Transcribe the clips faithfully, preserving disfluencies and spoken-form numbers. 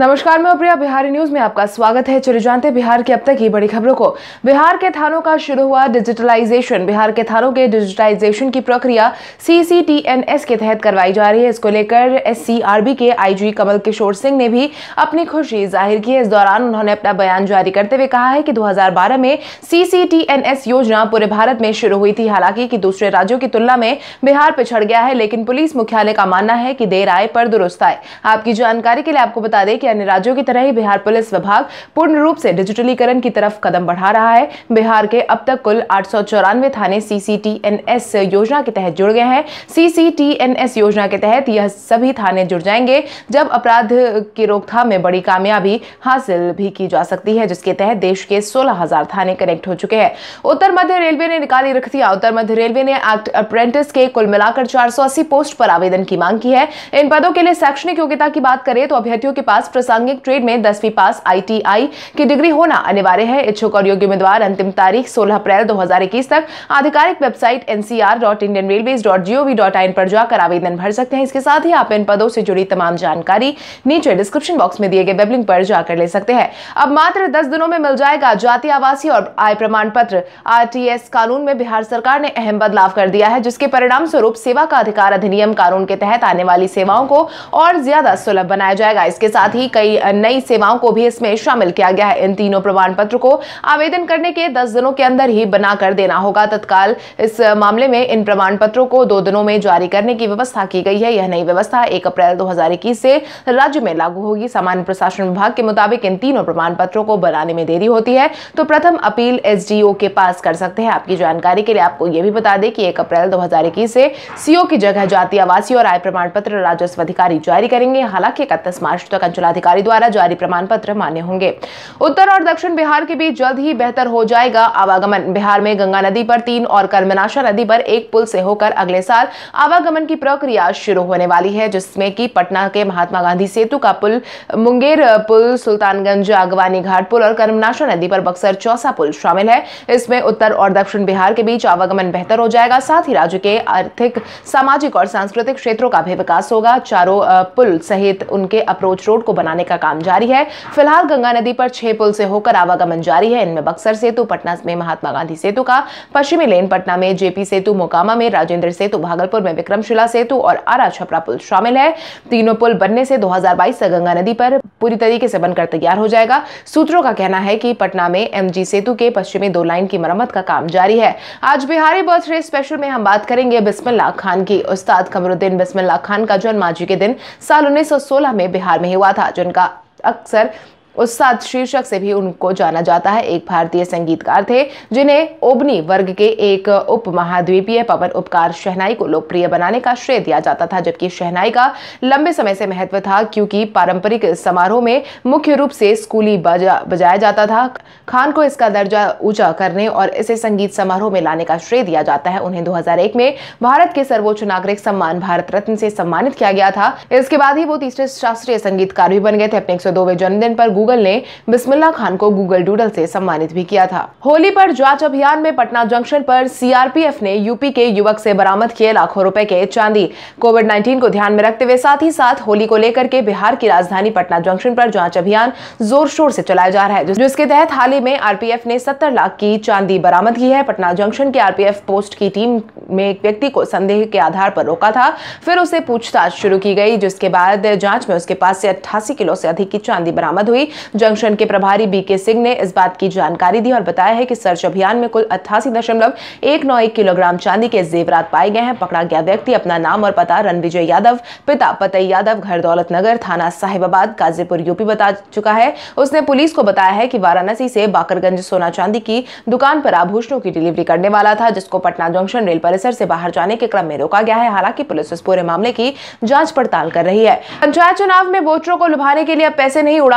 नमस्कार, मैं प्रिया। बिहारी न्यूज में आपका स्वागत है। चलिए जानते हैं बिहार की अब तक की बड़ी खबरों को। बिहार के थानों का शुरू हुआ डिजिटलाइजेशन। बिहार के थानों के डिजिटाइजेशन की प्रक्रिया C C T N S के तहत करवाई जा रही है। इसको लेकर एस सी आर बी के आई जी कमल किशोर सिंह ने भी अपनी खुशी जाहिर की है। इस दौरान उन्होंने अपना बयान जारी करते हुए कहा है कि दो हज़ार बारह में C C T N S योजना पूरे भारत में शुरू हुई थी। हालांकि कि दूसरे राज्यों की तुलना में बिहार पिछड़ गया है, लेकिन पुलिस मुख्यालय का मानना है कि देर आए पर दुरुस्त आए। आपकी जानकारी के लिए आपको बता दें कि अन्य राज्यों की तरह ही बिहार पुलिस विभाग पूर्ण रूप से डिजिटलीकरण की तरफ कदम बढ़ा रहा है। बिहार के अब तक कुल आठ सौ चौरानवे थाने C C T N S योजना के तहत जुड़ गए हैं। C C T N S योजना के तहत यह सभी थाने जुड़ जाएंगे जब अपराध की रोकथाम में बड़ी कामयाबी हासिल भी की जा सकती है, जिसके तहत देश के सोलह हजार थाने कनेक्ट हो चुके हैं। उत्तर मध्य रेलवे ने निकाली रिक्तियां। उत्तर मध्य रेलवे ने अप्रेंटिस के कुल मिलाकर चार सौ अस्सी पोस्ट पर आवेदन की मांग की है। इन पदों के लिए शैक्षणिक योग्यता की बात करें तो अभ्यर्थियों के पास प्रासंगिक ट्रेड में दसवीं पास आई टी आई की डिग्री होना अनिवार्य है। इच्छुक और योग्य उम्मीदवार अंतिम तारीख सोलह अप्रैल दो हज़ार इक्कीस तक आधिकारिक website N C R dot Indian Railways dot G O V dot in पर जाकर आवेदन भर सकते हैं। इसके साथ ही आप इन पदों से जुड़ी तमाम जानकारी नीचे डिस्क्रिप्शन बॉक्स में दिए गए वेब लिंक पर जाकर ले सकते हैं। अब मात्र दस दिनों में मिल जाएगा जातीय आवासीय और आय प्रमाण पत्र। आर टी एस कानून में बिहार सरकार ने अहम बदलाव कर दिया है, जिसके परिणाम स्वरूप सेवा का अधिकार अधिनियम कानून के तहत आने वाली सेवाओं को और ज्यादा सुलभ बनाया जाएगा। इसके साथ ही कई नई सेवाओं को भी इसमें शामिल किया गया है। इन तीनों प्रमाण पत्र को आवेदन करने के दस दिनों के अंदर ही बनाकर देना होगा। तत्काल इस मामले में इन प्रमाण पत्रों को दो दिनों में जारी करने की व्यवस्था की गई है। यह नई व्यवस्था एक अप्रैल दो हज़ार इक्कीस से राज्य में लागू होगी। सामान्य प्रशासन विभाग के मुताबिक इन तीनों प्रमाण पत्रों को बनाने में देरी होती है तो प्रथम अपील एस डी ओ के पास कर सकते हैं। आपकी जानकारी के लिए आपको यह भी बता दें कि एक अप्रैल दो हज़ार इक्कीस से सी ओ की जगह जातीय आवासीय और आय प्रमाण पत्र राजस्व अधिकारी जारी करेंगे। हालांकि इकतीस मार्च तक अंचलाधिकारी द्वारा जारी प्रमाण पत्र मान्य होंगे। उत्तर और दक्षिण बिहार के बीच जल्द ही बेहतर हो जाएगा आवागमन। बिहार में गंगा नदी पर तीन और कर्मनाशा नदी पर एक पुल से होकर अगले साल आवागमन की प्रक्रिया शुरू होने वाली है, जिसमें कि पटना के महात्मा गांधी सेतु का पुल, मुंगेर पुल, सुल्तानगंज आगवानी घाट पुल और कर्मनाशा नदी पर बक्सर चौसा पुल शामिल है। इसमें उत्तर और दक्षिण बिहार के बीच आवागमन बेहतर हो जाएगा। साथ ही राज्य के आर्थिक, सामाजिक और सांस्कृतिक क्षेत्रों का भी विकास होगा। चारों पुल सहित उनके अप्रोच रोड को बनाने का काम जारी है। फिलहाल गंगा नदी पर छह पुल से होकर आवागमन जारी है। इनमें बक्सर सेतु, पटना में महात्मा गांधी सेतु का पश्चिमी लेन, पटना में जेपी सेतु, मोकामा में राजेंद्र सेतु, भागलपुर में विक्रमशिला सेतु और आरा छपरा पुल शामिल है। तीनों पुल बनने से दो हज़ार बाईस तक गंगा नदी पर पूरी तरीके से बनकर तैयार हो जाएगा। सूत्रों का कहना है कि पटना में एम जी सेतु के पश्चिमी दो लाइन की मरम्मत का काम जारी है। आज बिहारी बर्थडे स्पेशल में हम बात करेंगे बिस्मिल्लाह खान की। उस्ताद कमरुद्दीन बिस्मिल्लाह खान का जन्म आज के दिन साल उन्नीस सौ सोलह में बिहार में हुआ था, जिनका अक्सर उस्ताद शीर्षक से भी उनको जाना जाता है। एक भारतीय संगीतकार थे जिन्हें ओबनी वर्ग के एक उप महाद्वीपीय पवन उपकार शहनाई को लोकप्रिय बनाने का श्रेय दिया जाता था, जबकि शहनाई का लंबे समय से महत्व था क्योंकि पारंपरिक समारोह में मुख्य रूप से स्कूली बजा बजाया जाता था। खान को इसका दर्जा ऊंचा करने और इसे संगीत समारोह में लाने का श्रेय दिया जाता है। उन्हें दो हज़ार एक में भारत के सर्वोच्च नागरिक सम्मान भारत रत्न से सम्मानित किया गया था। इसके बाद ही वो तीसरे शास्त्रीय संगीतकार भी बन गए थे। अपने एक सौ दोवें जन्मदिन पर गूगल ने बिस्मिल्लाह खान को गूगल डूडल से सम्मानित भी किया था। होली पर जांच अभियान में पटना जंक्शन पर सी आर पी एफ ने यूपी के युवक से बरामद किए लाखों रुपए के चांदी। कोविड उन्नीस को ध्यान में रखते हुए साथ ही साथ होली को लेकर के बिहार की राजधानी पटना जंक्शन पर जांच अभियान जोर शोर से चलाया जा रहा है, जिसके तहत हाल ही में आर पी एफ ने सत्तर लाख की चांदी बरामद की है। पटना जंक्शन के आर पी एफ पोस्ट की टीम में एक व्यक्ति को संदेह के आधार पर रोका था, फिर उसे पूछताछ शुरू की गई, जिसके बाद जांच में उसके पास से अट्ठासी किलो से अधिक की चांदी बरामद हुई। जंक्शन के प्रभारी बी के सिंह ने इस बात की जानकारी दी और बताया है कि सर्च अभियान में कुल अट्ठासी दशमलव एक नौ एक किलोग्राम चांदी के जेवरात पाए गए हैं। पकड़ा गया व्यक्ति अपना नाम और पता रणविजय यादव, पिता पतई यादव, घर दौलत नगर, थाना साहिबाबाद, गाजीपुर, यूपी बता चुका है। उसने पुलिस को बताया है कि वाराणसी से बाकरगंज सोना चांदी की दुकान पर आभूषणों की डिलीवरी करने वाला था, जिसको पटना जंक्शन रेल परिसर से बाहर जाने के क्रम में रोका गया है। हालांकि पुलिस इस पूरे मामले की जांच पड़ताल कर रही है। पंचायत चुनाव में वोटरों को लुभाने के लिए अब पैसे नहीं उड़ा सकेंगे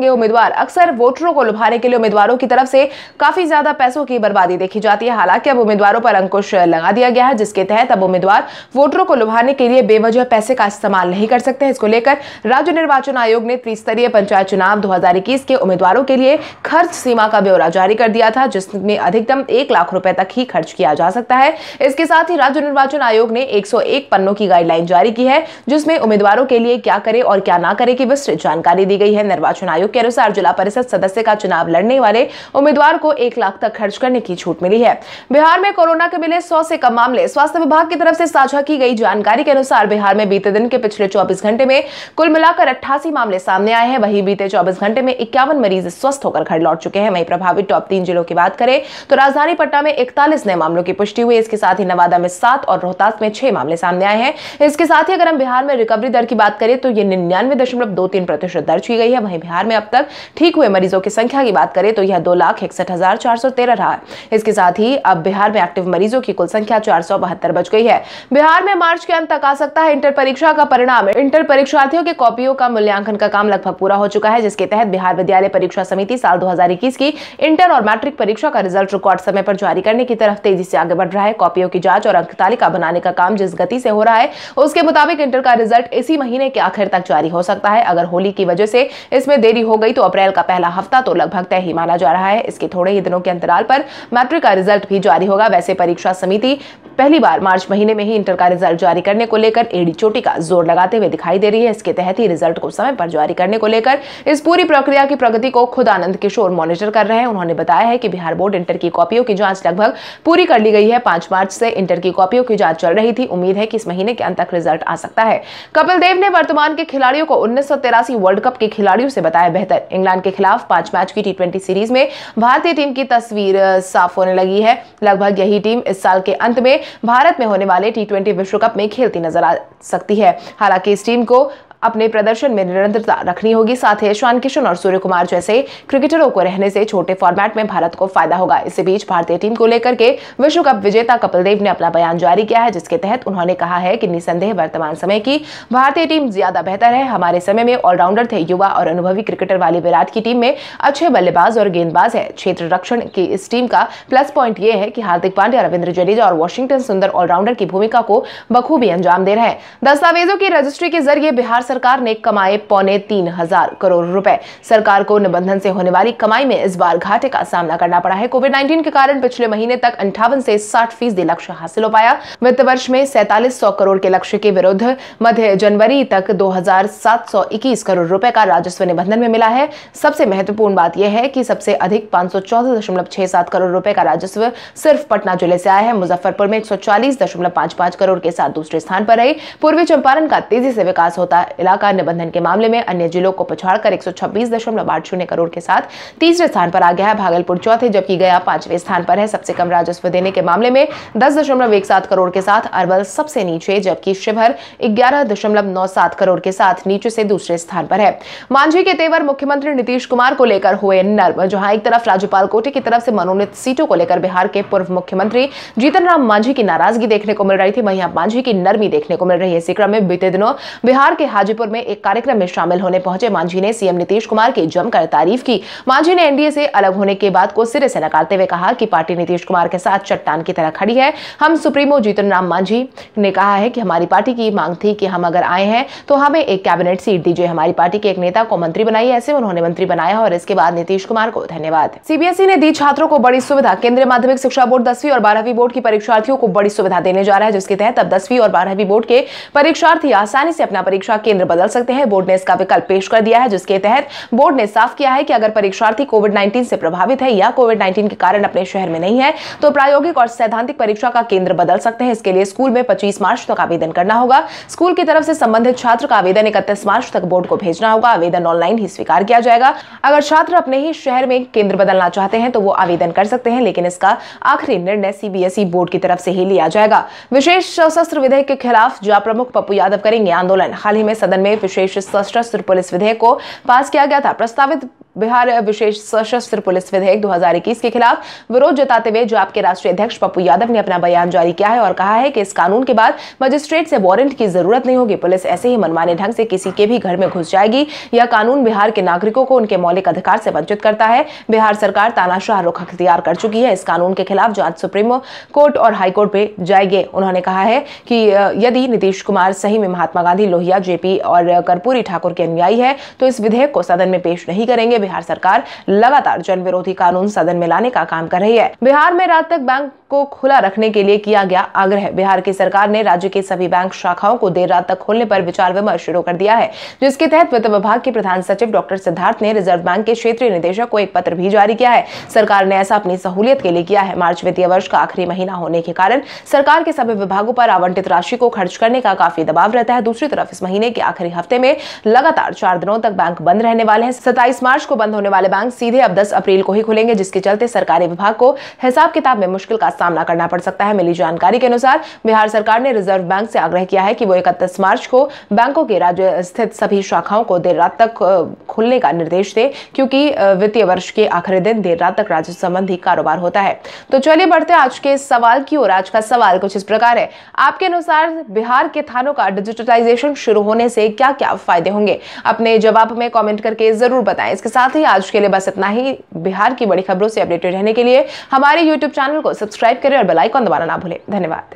ये उम्मीदवार अक्सर वोटरों को लुभाने के लिए उम्मीदवारों की तरफ से काफी ज्यादा पैसों की बर्बादी देखी जाती है। हालांकि अब उम्मीदवारों पर अंकुश लगा दिया गया है, जिसके तहत अब उम्मीदवार वोटरों को लुभाने के लिए बेवजह पैसे का इस्तेमाल नहीं कर सकते। इसको लेकर राज्य निर्वाचन आयोग ने त्रिस्तरीय पंचायत चुनाव दो हजार इक्कीस के उम्मीदवारों के लिए खर्च सीमा का ब्यौरा जारी कर दिया था, जिसमें अधिकतम एक लाख रुपए तक ही खर्च किया जा सकता है। इसके साथ ही राज्य निर्वाचन आयोग ने एक सौ एक पन्नों की गाइडलाइन जारी की है, जिसमें उम्मीदवारों के लिए क्या करे और क्या ना करे की विस्तृत जानकारी दी गई है। निर्वाचन आयोग के अनुसार जिला परिषद सदस्य का चुनाव लड़ने वाले उम्मीदवार को एक लाख तक खर्च करने की छूट मिली है। बिहार में कोरोना के मिले सौ से कम मामले। स्वास्थ्य विभाग की तरफ से साझा की गई जानकारी के अनुसार बिहार में बीते दिन के पिछले चौबीस घंटे में कुल मिलाकर अट्ठासी मामले सामने आए हैं। वहीं बीते चौबीस घंटे में इक्यावन मरीज स्वस्थ होकर घर लौट चुके हैं। वहीं प्रभावित टॉप तीन जिलों की बात करें तो राजधानी पटना में इकतालीस नए मामलों की पुष्टि हुई। इसके साथ ही नवादा में सात और रोहतास में छह मामले सामने आए हैं। इसके साथ ही अगर हम बिहार में रिकवरी दर की बात करें तो ये निन्यानवे दशमलव दो तीन प्रतिशत दर्ज की गई है। वहीं बिहार में अब तक ठीक हुए मरीजों की संख्या की बात करें तो यह दो लाख इकसठ हजार चार सौ तेरह रहा है। इसके साथ ही अब बिहार में एक्टिव मरीजों की कुल संख्या चार सौ बहत्तर बच गई है। बिहार में मार्च के अंत तक आ सकता है इंटर परीक्षा का परिणाम। इंटर परीक्षार्थियों के कॉपियों का मूल्यांकन का काम लगभग पूरा हो चुका है, जिसके तहत बिहार विद्यालय परीक्षा समिति साल दो हजार इक्कीस की इंटर और मैट्रिक परीक्षा का रिजल्ट रिकॉर्ड समय पर जारी करने की तरफ तेजी से आगे बढ़ रहा है। कॉपियों की जांच और अंक तालिका बनाने का काम जिस गति से हो रहा है, उसके मुताबिक इंटर का रिजल्ट इसी महीने के आखिर तक जारी हो सकता है। अगर होली की वजह से इसमें देरी हो गई तो अप्रैल का पहला हफ्ता तो लगभग तय ही माना जा रहा है। इसके थोड़े ही दिनों के अंतराल पर मैट्रिक का रिजल्ट भी जारी होगा। वैसे परीक्षा समिति पहली बार मार्च महीने में ही इंटर का रिजल्ट जारी करने को लेकर एड़ी चोटी का जोर लगाते हुए दिखाई दे रही है। इसके तहत ही रिजल्ट को समय पर जारी करने को लेकर इस पूरी प्रक्रिया की प्रगति को खुद आनंद किशोर मॉनिटर कर रहे हैं। उन्होंने बताया है कि बिहार बोर्ड इंटर की कॉपियों की जांच लगभग पूरी कर ली गई है। पांच मार्च से इंटर की कॉपियों की जांच चल रही थी। उम्मीद है कि इस महीने के अंत तक रिजल्ट आ सकता है। कपिल देव ने वर्तमान के खिलाड़ियों को उन्नीस सौ तिरासी वर्ल्ड कप के खिलाड़ियों से बताया बेहतर। इंग्लैंड के खिलाफ पांच मैच की टी ट्वेंटी सीरीज में भारतीय टीम की तस्वीर साफ होने लगी है। लगभग यही टीम इस साल के अंत में भारत में होने वाले टी ट्वेंटी विश्व कप में खेलती नजर आ सकती है। हालांकि इस टीम को अपने प्रदर्शन में निरंतरता रखनी होगी। साथ ही ईशान किशन और सूर्य कुमार जैसे क्रिकेटरों को रहने से छोटे फॉर्मेट में भारत को फायदा होगा। इसी बीच भारतीय टीम को लेकर के विश्व कप विजेता कपिल देव ने अपना बयान जारी किया है, जिसके तहत उन्होंने कहा है कि निसंदेह वर्तमान समय की भारतीय टीम ज्यादा बेहतर है। हमारे समय में ऑलराउंडर थे। युवा और अनुभवी क्रिकेटर वाली विराट की टीम में अच्छे बल्लेबाज और गेंदबाज है। क्षेत्र रक्षण की इस टीम का प्लस पॉइंट यह है कि हार्दिक पांड्या, रविंद्र जडेजा और वॉशिंगटन सुंदर ऑलराउंडर की भूमिका को बखूबी अंजाम दे रहे हैं। दस्तावेजों की रजिस्ट्री के जरिए बिहार सरकार ने कमाए पौने तीन हजार करोड़ रुपए। सरकार को निबंधन से होने वाली कमाई में इस बार घाटे का सामना करना पड़ा है। कोविड नाइन्टीन के कारण पिछले महीने तक अंठावन से साठ फीसदी लक्ष्य हासिल हो पाया। वित्त वर्ष में सैंतालीस सौ करोड़ के लक्ष्य के विरुद्ध मध्य जनवरी तक दो हजार सात सौ इक्कीस करोड़ रुपए का राजस्व निबंधन में मिला है। सबसे महत्वपूर्ण बात यह है कि सबसे अधिक पांच सौ चौदह दशमलव छह सात करोड़ रुपए का राजस्व सिर्फ पटना जिले से आया है। मुजफ्फरपुर में एक सौ चालीस दशमलव पांच पांच करोड़ के साथ दूसरे स्थान पर रही। पूर्वी चंपारण का तेजी से विकास होता इलाका निबंधन के मामले में अन्य जिलों को पछाड़कर एक सौ छब्बीस दशमलव आठ शून्य करोड़ के साथ तीसरे स्थान पर आ गया है। भागलपुर चौथे जबकि गया पांचवें स्थान पर है। सबसे कम राजस्व देने के मामले में दस दशमलव एक सात करोड़ के साथ अरवल सबसे नीचे, जबकि शिवहर ग्यारह दशमलव नौ सात करोड़ के साथ नीचे से दूसरे स्थान पर है। मांझी के तेवर मुख्यमंत्री नीतीश कुमार को लेकर हुए नर्म। जहां एक तरफ राज्यपाल कोटे की तरफ से मनोनीत सीटों को लेकर बिहार के पूर्व मुख्यमंत्री जीतन राम मांझी की नाराजगी देखने को मिल रही थी, वहीं अब मांझी की नरमी देखने को मिल रही है। इसी क्रम में बीते दिनों बिहार के हाजीपुर में एक कार्यक्रम में शामिल होने पहुंचे मांझी ने सीएम नीतीश कुमार की जमकर तारीफ की। मांझी ने एनडीए से अलग होने के बाद को सिरे से नकारते हुए कहा कि पार्टी नीतीश कुमार के साथ चट्टान की तरह खड़ी है। हम सुप्रीमो जीतन राम मांझी ने कहा है कि हमारी पार्टी की मांग थी कि हम अगर आए हैं तो हमें एक कैबिनेट सीट दीजिए। हमारी पार्टी के एक नेता को मंत्री बनाइए। ऐसे उन्होंने मंत्री बनाया और इसके बाद नीतीश कुमार को धन्यवाद। सीबीएसई ने दी छात्रों को बड़ी सुविधा। केंद्रीय माध्यमिक शिक्षा बोर्ड दसवीं और बारहवीं बोर्ड की परीक्षार्थियों को बड़ी सुविधा देने जा रहा है, जिसके तहत अब दसवीं और बारहवीं बोर्ड के परीक्षार्थी आसानी से अपना परीक्षा केंद्र बदल सकते हैं। बोर्ड ने इसका विकल्प पेश कर दिया है, जिसके तहत बोर्ड ने साफ किया है कि अगर परीक्षार्थी कोविड नाइन्टीन से प्रभावित है या कोविड नाइन्टीन के कारण अपने शहर में नहीं है तो प्रायोगिक और सैद्धांतिक परीक्षा का केंद्र बदल सकते हैं। इसके लिए स्कूल में पच्चीस मार्च तक आवेदन करना होगा। स्कूल की तरफ से संबंधित छात्र का आवेदन इकतीस मार्च तक बोर्ड को भेजना होगा। आवेदन ऑनलाइन ही स्वीकार किया जाएगा। अगर छात्र अपने ही शहर में केंद्र बदलना चाहते हैं तो वो आवेदन कर सकते हैं, लेकिन इसका आखिरी निर्णय सीबीएसई बोर्ड की तरफ से ही लिया जाएगा। विशेष सशस्त्र विधेयक के खिलाफ जा प्रमुख पप्पू यादव करेंगे आंदोलन। हाल ही में सदन में विशेष सशस्त्र पुलिस विधेयक को पास किया गया था। प्रस्तावित बिहार विशेष सशस्त्र पुलिस विधेयक दो हज़ार इक्कीस के खिलाफ विरोध जताते हुए जाप के राष्ट्रीय अध्यक्ष पप्पू यादव ने अपना बयान जारी किया है और कहा है कि इस कानून के बाद मजिस्ट्रेट से वारंट की जरूरत नहीं होगी। पुलिस ऐसे ही मनमाने ढंग से किसी के भी घर में घुस जाएगी। यह कानून बिहार के नागरिकों को उनके मौलिक अधिकार से वंचित करता है। बिहार सरकार तानाशाह रुख अख्तियार कर चुकी है। इस कानून के खिलाफ जांच सुप्रीम कोर्ट और हाईकोर्ट पे जाएगी। उन्होंने कहा है कि यदि नीतीश कुमार सही में महात्मा गांधी, लोहिया, जेपी और कर्पूरी ठाकुर के अनुयायी है तो इस विधेयक को सदन में पेश नहीं करेंगे। बिहार सरकार लगातार जन विरोधी कानून सदन में लाने का काम कर रही है। बिहार में रात तक बैंक को खुला रखने के लिए किया गया आग्रह। बिहार की सरकार ने राज्य के सभी बैंक शाखाओं को देर रात तक खोलने पर विचार विमर्श शुरू कर दिया है, जिसके तहत वित्त विभाग के प्रधान सचिव डॉक्टर सिद्धार्थ ने रिजर्व बैंक के क्षेत्रीय निदेशक को एक पत्र भी जारी किया है। सरकार ने ऐसा अपनी सहूलियत के लिए किया है। मार्च वित्तीय वर्ष का आखिरी महीना होने के कारण सरकार के सभी विभागों पर आवंटित राशि को खर्च करने का काफी दबाव रहता है। दूसरी तरफ इस महीने के आखिरी हफ्ते में लगातार चार दिनों तक बैंक बंद रहने वाले हैं। सत्ताईस मार्च को बंद होने वाले बैंक सीधे अब दस अप्रैल को ही खुलेंगे, जिसके चलते सरकारी विभाग को हिसाब किताब में मुश्किल का सामना करना पड़ सकता है। मिली जानकारी के अनुसार बिहार सरकार ने रिजर्व बैंक से आग्रह किया है कि वो इकतीस मार्च को बैंकों के राज्य स्थित सभी शाखाओं को देर रात तक खुलने का निर्देश दे, क्योंकि वित्तीय वर्ष के आखिरी दिन देर रात तक राज्य संबंधी कारोबार होता है। तो चलिए बढ़ते हैं आज के सवाल की ओर। आज का सवाल कुछ इस प्रकार है, आपके अनुसार बिहार के थानों का डिजिटलाइजेशन शुरू होने से क्या क्या फायदे होंगे? अपने जवाब में कमेंट करके जरूर बताएं। इसके साथ ही आज के लिए बस इतना ही। बिहार की बड़ी खबरों से अपडेटेड रहने के लिए हमारे यूट्यूब चैनल को सब्सक्राइब करें और बेल आइकन दबाना ना भूलें। धन्यवाद।